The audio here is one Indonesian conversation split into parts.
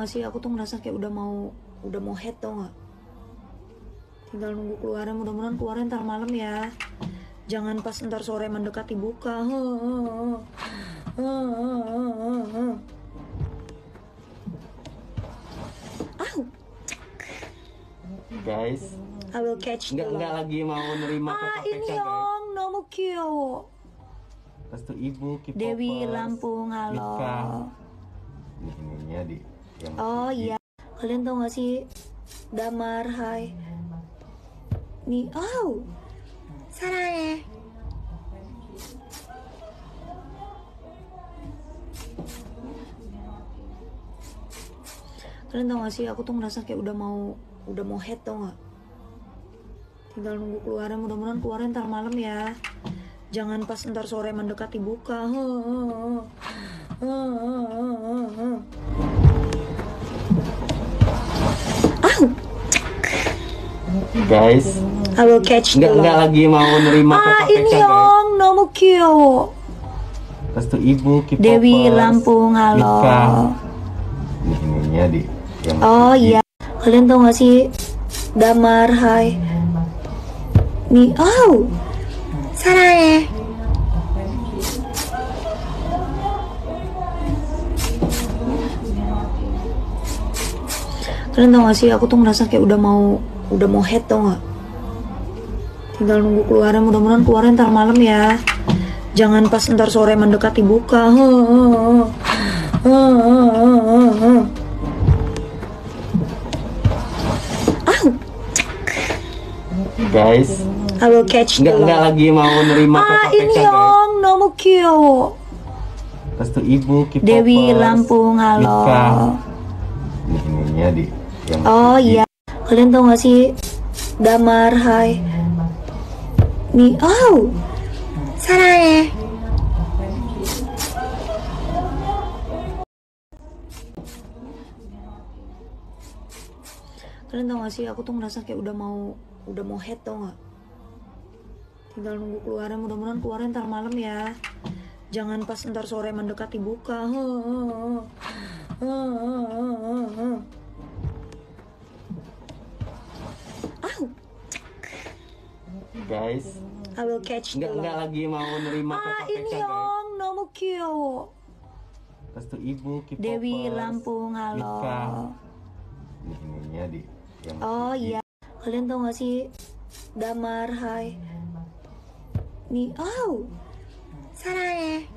gak sih, aku tuh ngerasa kayak udah mau head tau gak? Tinggal nunggu keluarnya, mudah-mudahan keluarnya ntar malam ya. Jangan pas ntar sore mendekati buka. Guys, I will catch nggak lagi mau nerima KPK ini guys. Ong, nomu kyo. Restu ibu, K-popers, Dewi Lampung, halo. nikah. Ininya di yang oh iya, kalian tau gak sih Damar, hai nih, 사랑해. Kalian tau gak sih, aku tuh ngerasa kayak udah mau head tau gak? Tinggal nunggu keluarnya, mudah-mudahan keluarnya ntar malam ya. Jangan pas ntar sore mendekati buka. Guys, I will catch nggak lagi mau nerima KPK ini guys. Ong, nomu kyo. Restu ibu, K-popers, Dewi Lampung, halo. nikah. Ininya di yang oh iya, kalian tau gak sih Damar, hai nih, 사랑해. Kalian tau gak sih, aku tuh ngerasa kayak udah mau head tau gak? Tinggal nunggu keluarnya, mudah-mudahan keluarnya ntar malam ya. Jangan pas ntar sore mendekati buka. guys, I will catch nggak lagi mau nerima KPK ini guys. Ong, nomu kyo. Restu ibu, K-popers, Dewi Lampung, halo. nikah. Ininya di yang oh iya, kalian tau gak sih Damar, hai nih, 사랑해. Kalian tau gak sih, aku tuh ngerasa kayak udah mau head tau gak? Tinggal nunggu keluarnya, mudah-mudahan keluarnya ntar malam ya. Jangan pas ntar sore mendekati buka. guys, I will catch nggak lagi mau nerima KPK ini guys. Ong, nomu kyo. Restu ibu, K-popers, Dewi Lampung, halo. nikah. Ininya di yang oh iya, kalian tau gak sih Damar, hai nih, 사랑해.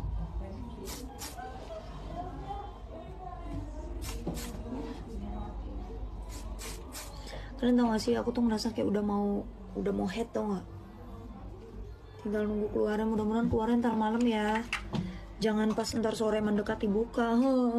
Kalian tau gak sih, aku tuh ngerasa kayak udah mau head tau gak? Tinggal nunggu keluarnya, mudah-mudahan keluarnya ntar malam ya. Jangan pas ntar sore mendekati buka.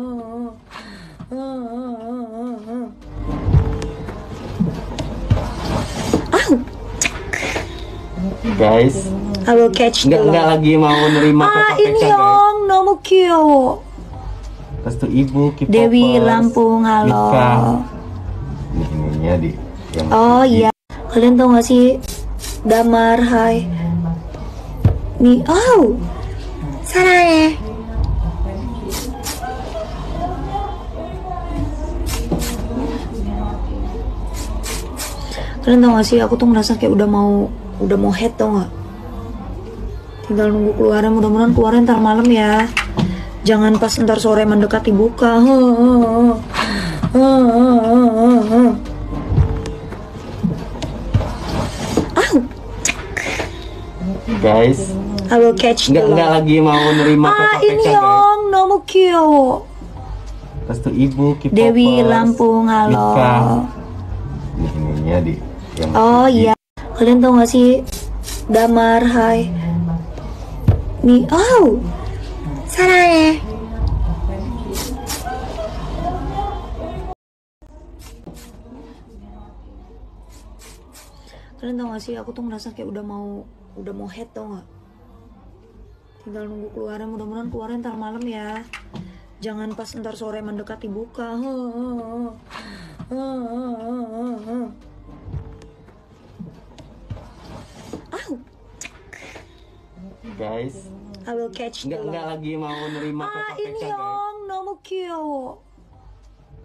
guys, I will catch nggak lagi mau nerima KPK ini guys. Ong, nomu kyo. Restu ibu, K-popers, Dewi Lampung, halo. nikah. Ininya di yang oh iya, kalian tau gak sih Damar, hai nih, 사랑해. Kalian tau gak sih, aku tuh ngerasa kayak udah mau head tau gak? Tinggal nunggu keluarnya, mudah-mudahan keluarnya ntar malam ya. Jangan pas ntar sore mendekati buka. guys, I will catch nggak lagi mau nerima KPK ini guys. Ong, nomu kyo. Restu ibu, K-popers, Dewi Lampung, halo. nikah. Ininya di yang oh iya, kalian tau gak sih Damar, hai nih, 사랑해. Kalian tau gak sih, aku tuh ngerasa kayak udah mau head tau gak? Tinggal nunggu keluarnya, mudah-mudahan keluarnya ntar malam ya. Jangan pas ntar sore mendekati buka. guys, I will catch nggak lagi mau nerima KPK ini guys. Ong, nomu kyo.